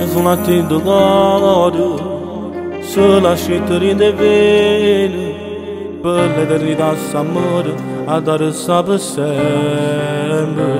sono attento cuore, se lasciate rindevene, per l'eternità s'amore, a dare per sempre.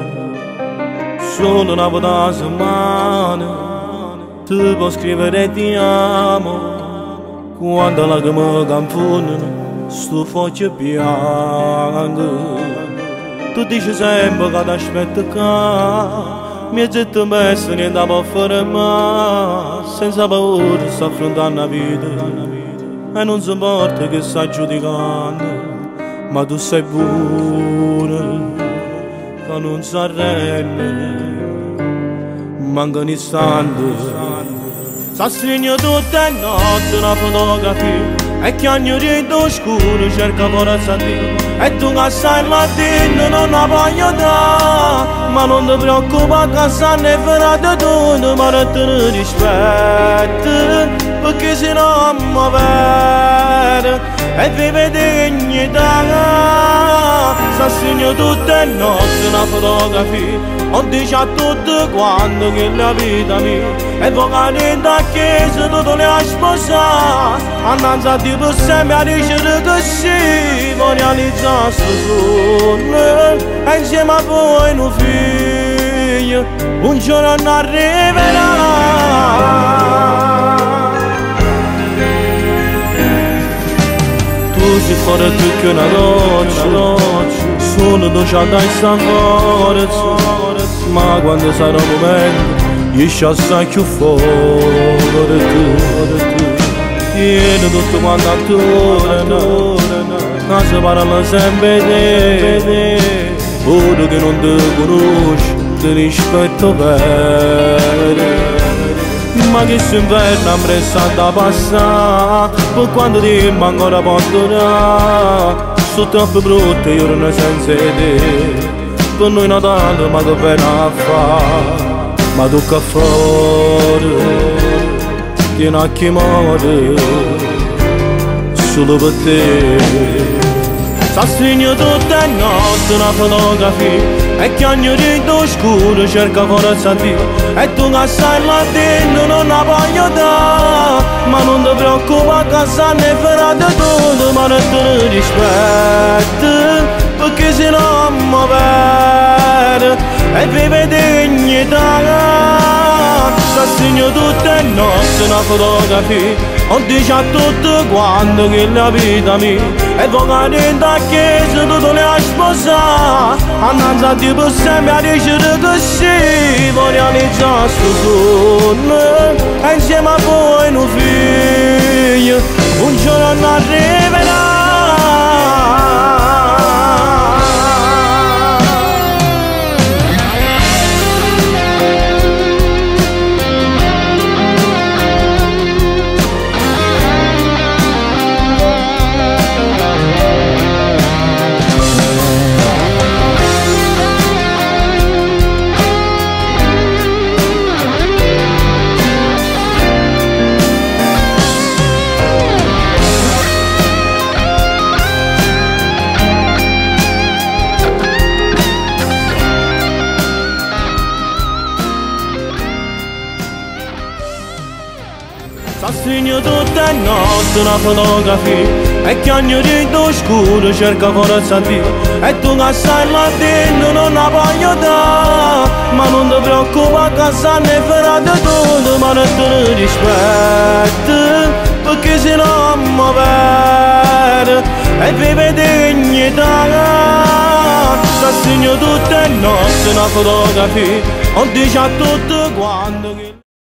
Solo una volta a settimana, ti può scrivere ti amo, quando la che mi confondono, sto faccia bianca. Tu dici sempre che ti aspetto qua, mi hai detto messo niente può fare mai, senza paura sto affrontando la vita, e non si importa che stai giudicando, ma tu sei buona, che non si arrende, manca un istante. S'assegna tutte le notti una fotografia, e che ogni rito scuro cerca forza di te. E tu che stai là dentro non la voglio dare, ma non ti preoccupare che stanno ferate tutte, ma non te ne rispetti, perché se no mi perde e vive dignità. S'assegna tutte le notti una fotografia, o dice a tutti quanto che la vita mia, e vocare da chiesa tu le hai sposate, annanzi a Dio per sempre a dicere che sì, vuoi realizzare sto sogno, e insieme a voi un figlio, un giorno arriverà. Tu sei fuori più che una roccia, solo tu c'hai dai sta forza, ma quando sarà il momento, io c'ho più fuori tu. Vieni tutto quanto attorno, ma si parla sempre di te, ora che non ti conosci, ti rispetto bene. Ma che si inverno impressa da passare, per quando tempo ancora posso dare, sono troppo brutte io non senza te, per noi Natale ma che pena a fare, ma tu che fare, tieni a chiamare, solo per te. S'assegna tutte le notti una fotografia, e che ogni rito scuro cerca forza di te. E tu che stai là dentro non la voglio dare, ma non ti preoccupare che stanno ferate tutte, ma non te ne rispetti, perché se no mi perde e vive dignità. S'assegna tutte le notti una fotografia, o dice a tutti quanto che la vita mia, e vocare da chiesa tu le hai sposate, annanzi a Dio per sempre a dicere che sì, vuoi realizzare sto sogno, e insieme a voi un figlio, un giorno arriverà. S'assegna tutte le notti una fotografia, e che ogni rito scuro cerca forza di te. E tu che stai là dentro non la voglio dare, ma non ti preoccupare che stanno ferate tutte, ma non te ne rispetti, perché se no mi perde e vive dignità. S'assegna tutte le notti una fotografia, o dice a tutti